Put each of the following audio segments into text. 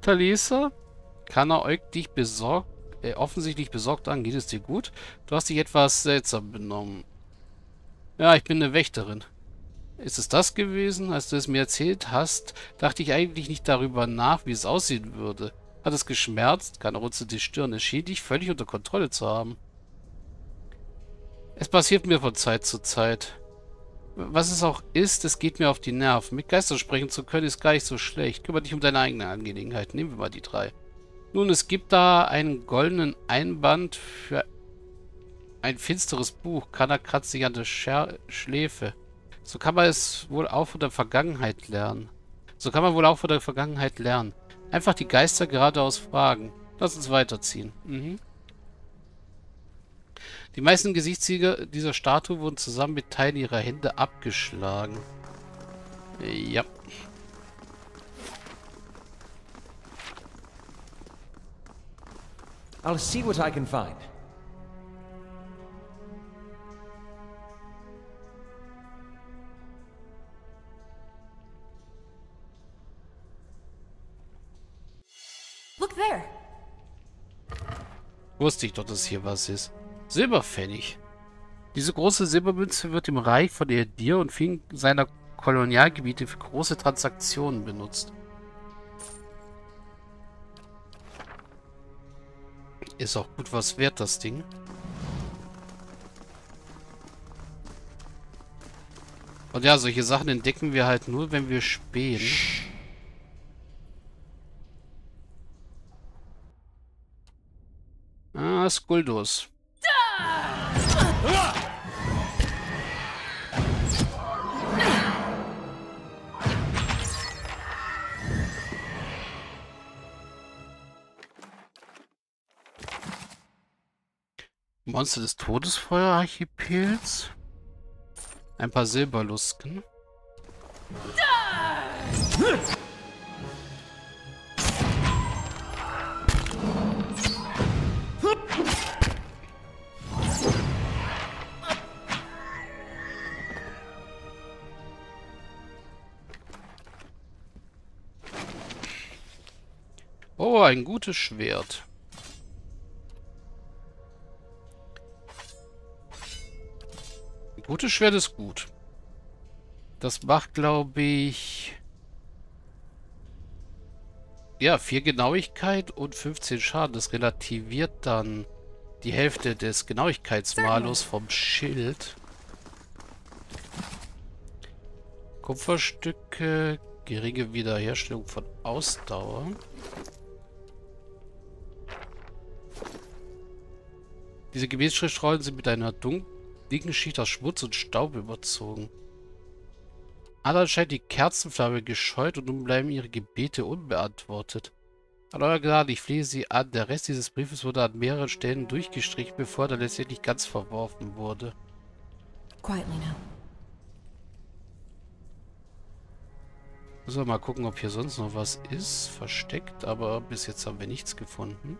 Talisa? Kana äugt dich offensichtlich besorgt an. Geht es dir gut? Du hast dich etwas seltsam benommen. Ja, ich bin eine Wächterin. Ist es das gewesen? Als du es mir erzählt hast, dachte ich eigentlich nicht darüber nach, wie es aussehen würde. Hat es geschmerzt? Kana runzelte die Stirn. Es schien dich völlig unter Kontrolle zu haben. Es passiert mir von Zeit zu Zeit. Was es auch ist, es geht mir auf die Nerven. Mit Geistern sprechen zu können, ist gar nicht so schlecht. Kümmere dich um deine eigene Angelegenheit. Nehmen wir mal die 3. Nun, es gibt da einen goldenen Einband für ein finsteres Buch. Kana kratzt sich an der Schläfe. So kann man es wohl auch von der Vergangenheit lernen. Einfach die Geister geradeaus fragen. Lass uns weiterziehen. Die meisten Gesichtszüge dieser Statue wurden zusammen mit Teilen ihrer Hände abgeschlagen. Ja. I'll see what I can find. Look there. Wusste ich doch, dass hier was ist. Silberpfennig. Diese große Silbermünze wird im Reich von Edir und vielen seiner Kolonialgebiete für große Transaktionen benutzt. Ist auch gut was wert, das Ding. Und ja, solche Sachen entdecken wir halt nur, wenn wir spähen. Ah, Skuldus. Monster des Todesfeuer-Archipels. Ein paar Silberlusken. Oh, ein gutes Schwert. Ein gutes Schwert ist gut. Das macht, glaube ich... Ja, 4 Genauigkeit und 15 Schaden. Das relativiert dann die Hälfte des Genauigkeitsmalus vom Schild. Kupferstücke, geringe Wiederherstellung von Ausdauer. Diese Gebetsschriftrollen sind mit einer dicken Schicht aus Schmutz und Staub überzogen. Alan scheint die Kerzenflamme gescheut und nun bleiben ihre Gebete unbeantwortet. An euer Gnade, ich flehe Sie an. Der Rest dieses Briefes wurde an mehreren Stellen durchgestrichen, bevor er letztendlich ganz verworfen wurde. Quietly now. Müssen wir mal gucken, ob hier sonst noch was ist. Versteckt, aber bis jetzt haben wir nichts gefunden.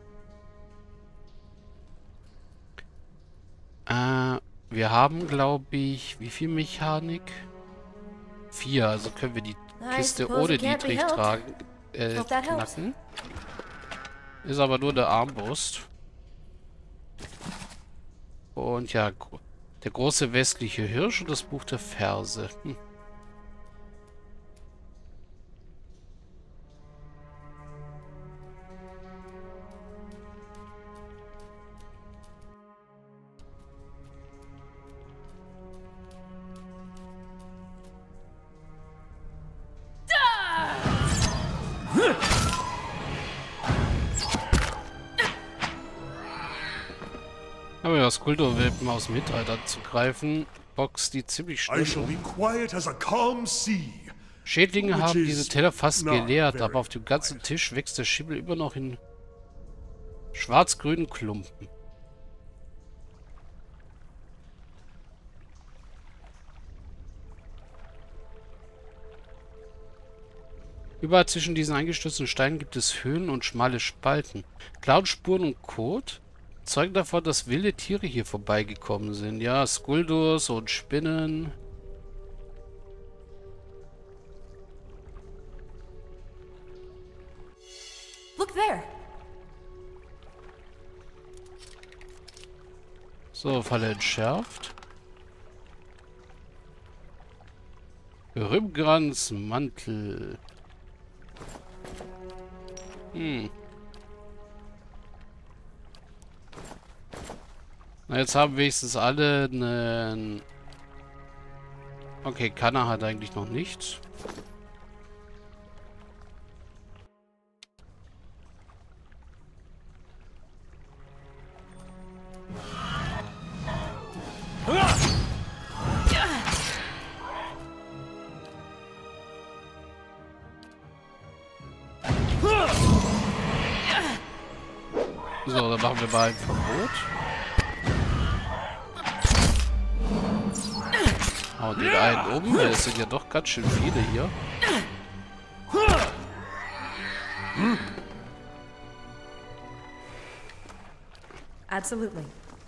Wir haben, glaube ich, wie viel Mechanik? 4, also können wir die Kiste ohne Dietrich tragen, knacken. Ist aber nur eine Armbrust. Und ja, der große westliche Hirsch und das Buch der Verse. Aber ja, Skuldurwelpen aus dem Mittelalter anzugreifen, boxt die ziemlich schnell um. Schädlinge haben diese Teller fast geleert, aber auf dem ganzen Tisch wächst der Schimmel immer noch in schwarz-grünen Klumpen. Überall zwischen diesen eingestürzten Steinen gibt es Höhlen und schmale Spalten. Klauenspuren und Kot zeugen davon, dass wilde Tiere hier vorbeigekommen sind. Ja, Skuldurs und Spinnen. Look there. So, Falle entschärft. Rümgrans Mantel. Na, jetzt haben wenigstens alle einen... Okay, Kanna hat eigentlich noch nichts. So, dann machen wir mal ein Verbot. Hauen den einen um, weil es sind ja doch ganz schön viele hier. Absolutely.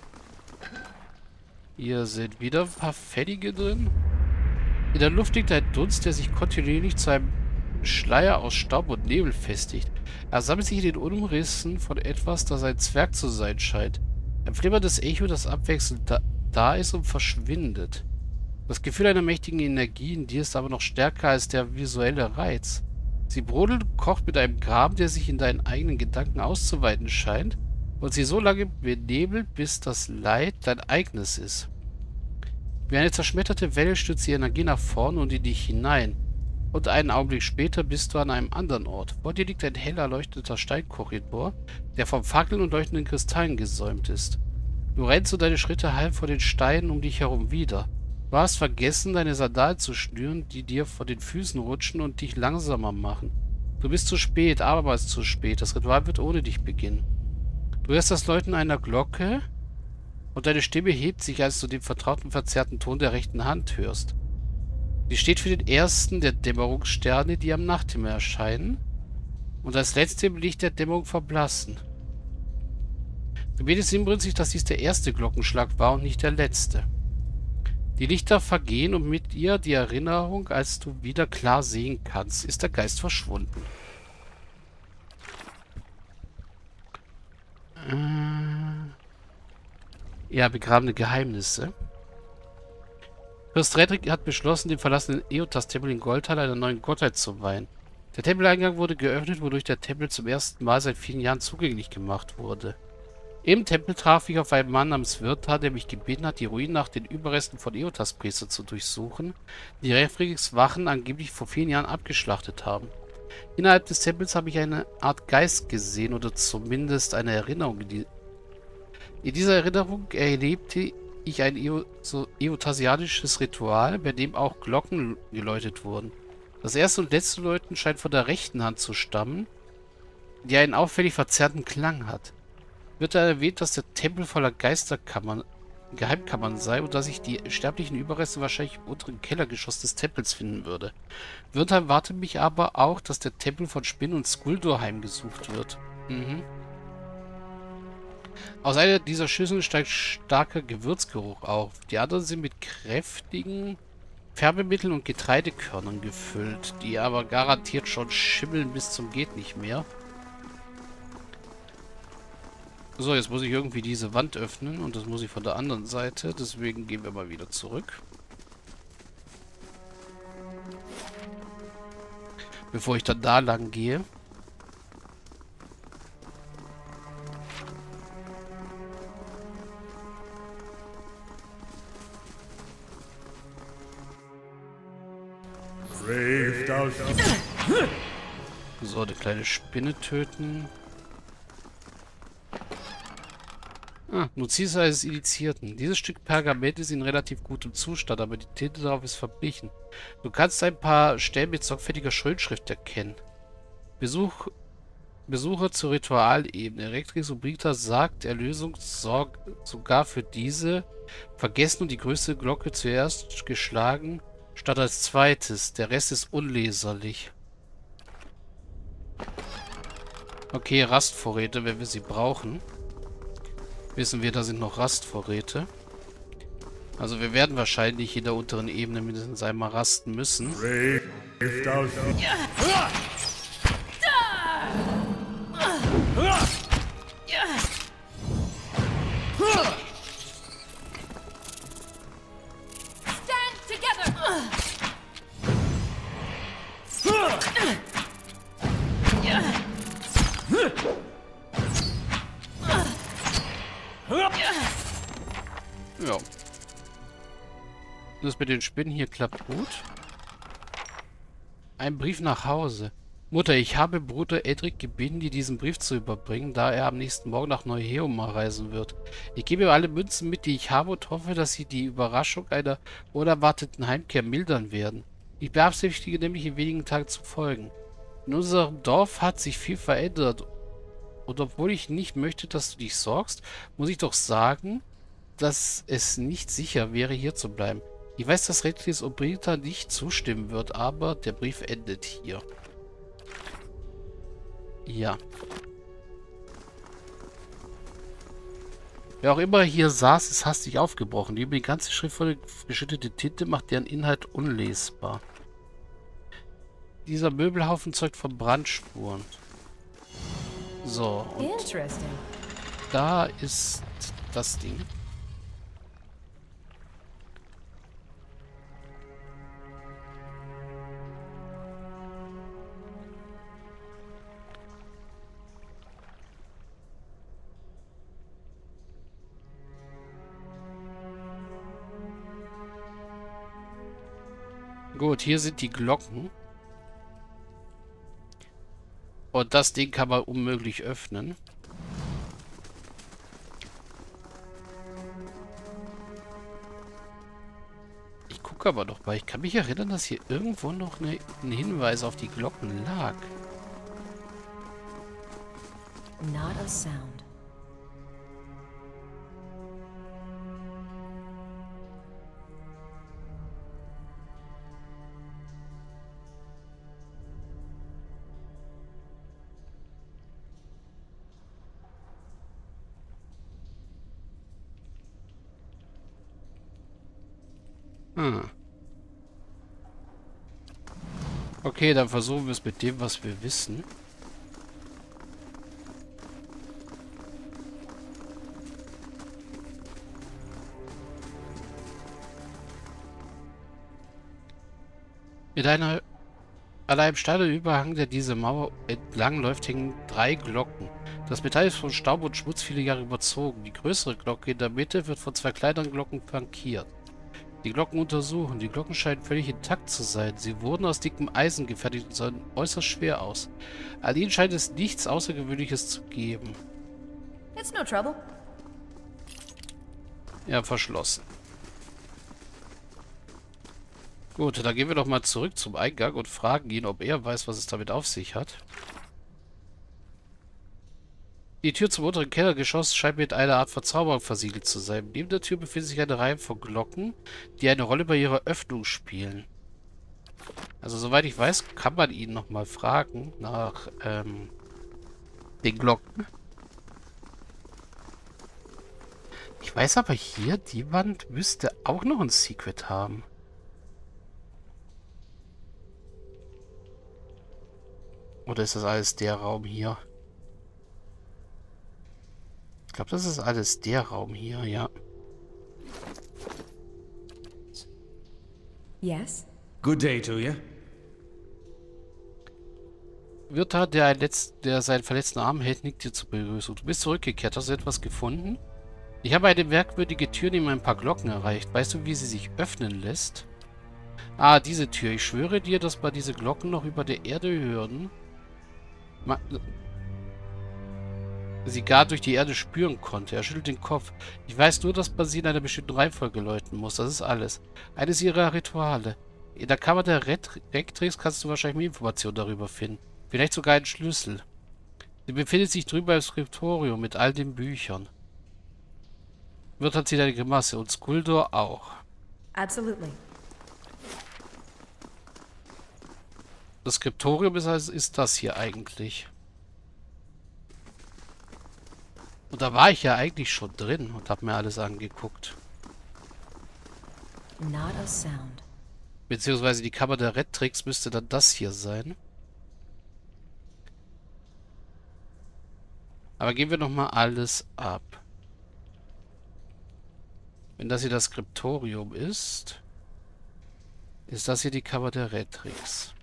Hier sind wieder ein paar Fettige drin. In der Luft liegt ein Dunst, der sich kontinuierlich zu einem Schleier aus Staub und Nebel festigt. Er sammelt sich in den Umrissen von etwas, das ein Zwerg zu sein scheint. Ein flimmerndes Echo, das abwechselnd da ist und verschwindet. Das Gefühl einer mächtigen Energie in dir ist aber noch stärker als der visuelle Reiz. Sie brodelt und kocht mit einem Graben, der sich in deinen eigenen Gedanken auszuweiten scheint und sie so lange benebelt, bis das Leid dein eigenes ist. Wie eine zerschmetterte Welle stürzt die Energie nach vorne und in dich hinein. Und einen Augenblick später bist du an einem anderen Ort. Vor dir liegt ein hell erleuchteter Steinkorridor, der von Fackeln und leuchtenden Kristallen gesäumt ist. Du rennst und deine Schritte hallen vor den Steinen um dich herum wieder. Du hast vergessen, deine Sandalen zu schnüren, die dir vor den Füßen rutschen und dich langsamer machen. Du bist zu spät, abermals zu spät. Das Ritual wird ohne dich beginnen. Du hörst das Läuten einer Glocke und deine Stimme hebt sich, als du den vertrauten, verzerrten Ton der rechten Hand hörst. Sie steht für den ersten der Dämmerungssterne, die am Nachthimmel erscheinen und als letzte im Licht der Dämmerung verblassen. Du betest inbrünstig, dass dies der erste Glockenschlag war und nicht der letzte. Die Lichter vergehen und mit ihr die Erinnerung, als du wieder klar sehen kannst, ist der Geist verschwunden. Ja, begrabene Geheimnisse. Fürst Redrick hat beschlossen, den verlassenen Eotas-Tempel in Goldtal einer neuen Gottheit zu weihen. Der Tempeleingang wurde geöffnet, wodurch der Tempel zum ersten Mal seit vielen Jahren zugänglich gemacht wurde. Im Tempel traf ich auf einen Mann namens Wirta, der mich gebeten hat, die Ruinen nach den Überresten von Eotas-Priestern zu durchsuchen, die Redricks Wachen angeblich vor vielen Jahren abgeschlachtet haben. Innerhalb des Tempels habe ich eine Art Geist gesehen, oder zumindest eine Erinnerung. In dieser Erinnerung erlebte ich ein eotasianisches Ritual, bei dem auch Glocken geläutet wurden. Das erste und letzte Läuten scheint von der rechten Hand zu stammen, die einen auffällig verzerrten Klang hat. Wird da erwähnt, dass der Tempel voller Geheimkammern sei und dass sich die sterblichen Überreste wahrscheinlich im unteren Kellergeschoss des Tempels finden würde. Wird erwartet mich aber auch, dass der Tempel von Spinn und Skuldor heimgesucht wird. Aus einer dieser Schüsseln steigt starker Gewürzgeruch auf. Die anderen sind mit kräftigen Färbemitteln und Getreidekörnern gefüllt, die aber garantiert schon schimmeln bis zum geht nicht mehr. So, jetzt muss ich irgendwie diese Wand öffnen und das muss ich von der anderen Seite. Deswegen gehen wir mal wieder zurück. Bevor ich dann da lang gehe. So, eine kleine Spinne töten. Notiz eines Initiierten. Dieses Stück Pergament ist in relativ gutem Zustand, aber die Tinte darauf ist verblichen. Du kannst ein paar Stellen mit sorgfältiger Schönschrift erkennen. Besucher zur Ritualebene. Redrix Ubrita sagt, Erlösung sorgt sogar für diese. Vergessen und die größte Glocke zuerst geschlagen, statt als zweites. Der Rest ist unleserlich. Okay, Rastvorräte, wenn wir sie brauchen. Wissen wir, da sind noch Rastvorräte. Also wir werden wahrscheinlich in der unteren Ebene mindestens einmal rasten müssen. Das mit den Spinnen hier klappt gut. Ein Brief nach Hause. Mutter, ich habe Bruder Edric gebeten, dir diesen Brief zu überbringen, da er am nächsten Morgen nach Neu-Heoma reisen wird. Ich gebe ihm alle Münzen mit, die ich habe, und hoffe, dass sie die Überraschung einer unerwarteten Heimkehr mildern werden. Ich beabsichtige nämlich in wenigen Tagen zu folgen. In unserem Dorf hat sich viel verändert, und obwohl ich nicht möchte, dass du dich sorgst, muss ich doch sagen, dass es nicht sicher wäre, hier zu bleiben. Ich weiß, dass Redcliffe Obrita nicht zustimmen wird, aber der Brief endet hier. Ja. Wer auch immer hier saß, ist hastig aufgebrochen. Die über die ganze schriftvolle geschüttete Tinte macht deren Inhalt unlesbar. Dieser Möbelhaufen zeugt von Brandspuren. So, und da ist das Ding. Gut, hier sind die Glocken. Und das Ding kann man unmöglich öffnen. Ich gucke aber noch mal. Ich kann mich erinnern, dass hier irgendwo noch ein Hinweis auf die Glocken lag. Not a sound. Hm. Okay, dann versuchen wir es mit dem, was wir wissen. An einem steilen Überhang, der diese Mauer entlang läuft, hängen 3 Glocken. Das Metall ist von Staub und Schmutz viele Jahre überzogen. Die größere Glocke in der Mitte wird von 2 kleineren Glocken flankiert. Die Glocken untersuchen. Die Glocken scheinen völlig intakt zu sein. Sie wurden aus dickem Eisen gefertigt und sahen äußerst schwer aus. An ihnen scheint es nichts Außergewöhnliches zu geben. It's no trouble. Ja, verschlossen. Gut, dann gehen wir doch mal zurück zum Eingang und fragen ihn, ob er weiß, was es damit auf sich hat. Die Tür zum unteren Kellergeschoss scheint mit einer Art Verzauberung versiegelt zu sein. Neben der Tür befindet sich eine Reihe von Glocken, die eine Rolle bei ihrer Öffnung spielen. Also, soweit ich weiß, kann man ihn nochmal fragen nach den Glocken. Ich weiß aber hier, die Wand müsste auch noch ein Secret haben. Oder ist das alles der Raum hier? Ich glaube, das ist alles der Raum hier, ja. Yes? Good day to you. Wirta, der seinen verletzten Arm hält, nickt dir zur Begrüßung. Du bist zurückgekehrt. Hast du etwas gefunden? Ich habe eine merkwürdige Tür neben ein paar Glocken erreicht. Weißt du, wie sie sich öffnen lässt? Ah, diese Tür. Ich schwöre dir, dass man diese Glocken noch über der Erde hören. Sie gar durch die Erde spüren konnte. Er schüttelt den Kopf. Ich weiß nur, dass man sie in einer bestimmten Reihenfolge läuten muss. Das ist alles. Eines ihrer Rituale. In der Kammer der Rectrix kannst du wahrscheinlich mehr Informationen darüber finden. Vielleicht sogar einen Schlüssel. Sie befindet sich drüber im Skriptorium mit all den Büchern. Wird hat sie eine Grimasse und Skuldor auch. Absolutely. Das Skriptorium ist das hier eigentlich. Und da war ich ja eigentlich schon drin und habe mir alles angeguckt. Not a sound. Beziehungsweise die Kammer der Rectrix müsste dann das hier sein. Aber gehen wir nochmal alles ab. Wenn das hier das Skriptorium ist, ist das hier die Kammer der Rectrix.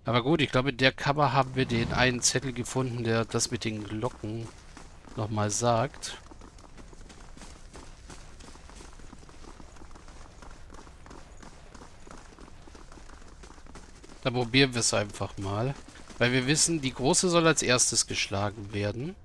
Aber gut, ich glaube, in der Kammer haben wir den einen Zettel gefunden, der das mit den Glocken nochmal sagt. Da probieren wir es einfach mal. Weil wir wissen, die große soll als erstes geschlagen werden.